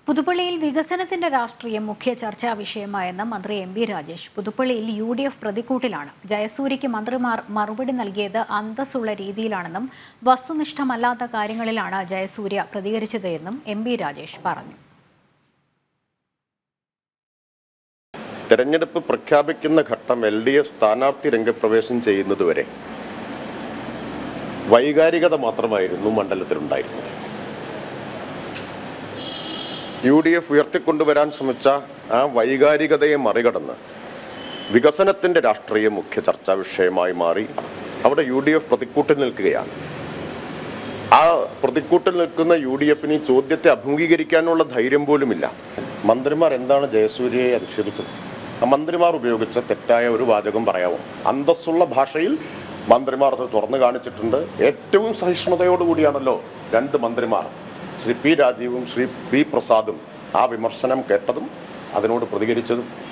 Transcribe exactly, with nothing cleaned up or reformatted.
പുതുപ്പള്ളിയിൽ വികസനത്തിന്റെ രാഷ്ട്രീയം മുഖ്യ ചർച്ചാ വിഷയമായെന്ന് മന്ത്രി എം ബി രാജേഷ്. പുതുപ്പള്ളിയിൽ യു ഡി എഫ് പ്രതിക്കൂട്ടിലാണ്. ജയസൂര്യയ്ക്ക് മന്ത്രിമാർ മറുപടി നൽകിയത് അന്തസ്സുള്ള രീതിയിലാണെന്നും വസ്തുനിഷ്ഠമല്ലാത്ത കാര്യങ്ങളിലാണ് ജയസൂര്യ പ്രതികരിച്ചത് എന്നും എം ബി രാജേഷ് പറഞ്ഞു. തെരഞ്ഞെടുപ്പ് പ്രഖ്യാപിക്കുന്ന ഘട്ടം എൽ ഡി എഫ് സ്ഥാനാർത്ഥി രംഗപ്രവേശം ചെയ്യുന്നതുവരെ വൈകാരികത മാത്രമായിരുന്നു മണ്ഡലത്തിലുണ്ടായിരുന്നത്. യു ഡി എഫ് ഉയർത്തിക്കൊണ്ടുവരാൻ ശ്രമിച്ച ആ വൈകാരികതയെ മറികടന്ന് വികസനത്തിന്റെ രാഷ്ട്രീയം മുഖ്യ ചർച്ചാ വിഷയമായി മാറി. അവിടെ യു ഡി എഫ് പ്രതിക്കൂട്ടിൽ നിൽക്കുകയാണ്. ആ പ്രതിക്കൂട്ടിൽ നിൽക്കുന്ന യു ഡി എഫിന് ഈ ചോദ്യത്തെ അഭിമുഖീകരിക്കാനുള്ള ധൈര്യം പോലുമില്ല. മന്ത്രിമാർ എന്താണ് ജയസൂര്യയെ അധിക്ഷേപിച്ചത്? മന്ത്രിമാർ ഉപയോഗിച്ച തെറ്റായ ഒരു വാചകം പറയാമോ? അന്തസ്സുള്ള ഭാഷയിൽ മന്ത്രിമാർ അത് തുറന്നു കാണിച്ചിട്ടുണ്ട്. ഏറ്റവും സഹിഷ്ണുതയോടുകൂടിയാണല്ലോ രണ്ട് മന്ത്രിമാർ, ശ്രീ പി രാജീവും ശ്രീ പി പ്രസാദും, ആ വിമർശനം കേട്ടതും അതിനോട് പ്രതികരിച്ചതും.